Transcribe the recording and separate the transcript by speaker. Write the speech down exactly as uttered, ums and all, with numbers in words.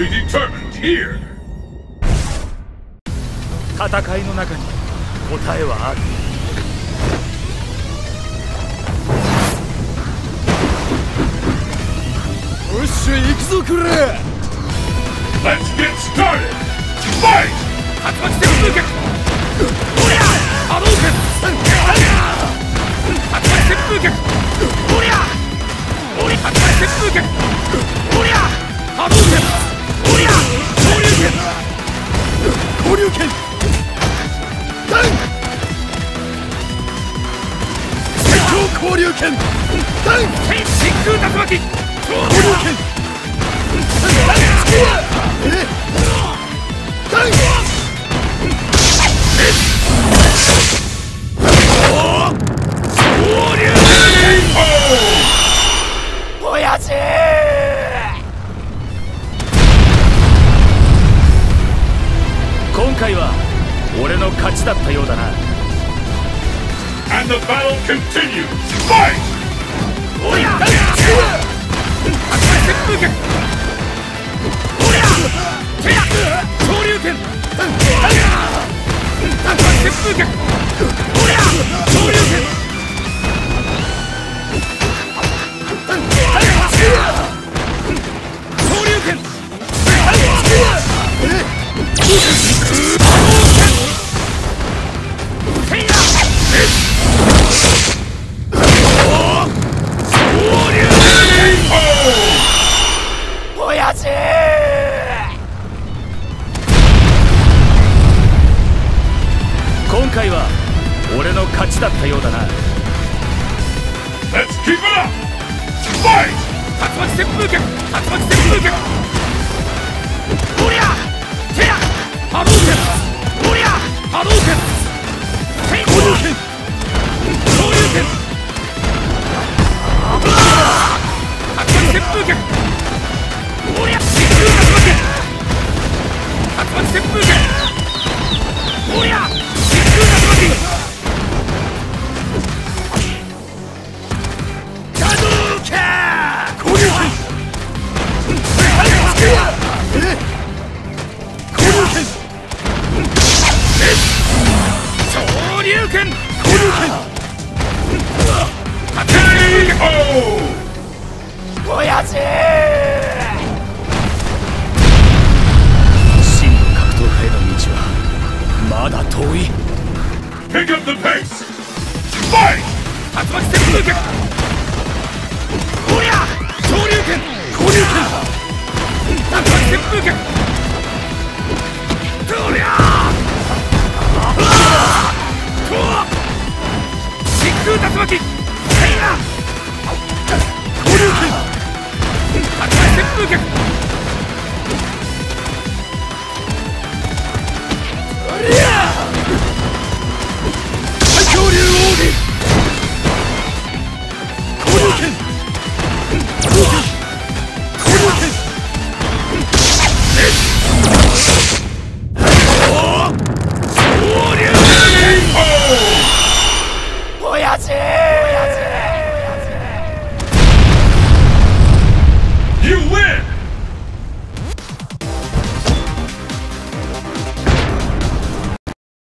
Speaker 1: be determined here.
Speaker 2: 戦いの中に答えはある。よっしゃ行くぞくれ。
Speaker 1: Let's get started. Fight!
Speaker 2: 竜巻旋風脚。おりゃ波動拳。竜巻旋風脚。おりゃおり竜巻旋風脚。おりゃ波動拳。おりゃ昇竜拳。交流拳。ダウン。最強交流拳。ダウン。真空竜巻。交流拳。ダウン。えダウン。親父。今回は俺の勝ちだったようだな。
Speaker 1: And the battle continues. Fight!
Speaker 2: おりゃ竜巻旋風脚。おりゃ手や昇竜拳。竜巻旋風脚。おりゃ昇竜拳。昇竜拳。親父。今回は俺の勝ちだったようだな。
Speaker 1: Let's keep it up. Fight!
Speaker 2: 竜巻旋風脚。竜巻旋風脚。おりゃ手や波動拳。おりゃ波動拳。交流拳。昇竜拳。竜巻旋風脚。おりゃ真空竜巻。竜巻旋風脚。おりゃ真空竜巻。波動拳。交流拳。昇竜拳。交流拳。親父。真の格闘家への道はまだ遠い。
Speaker 1: Pick up the pace. Fight!
Speaker 2: 竜巻旋風脚。おりゃ昇竜拳。交流拳。竜巻旋風脚。おりゃ真空竜巻。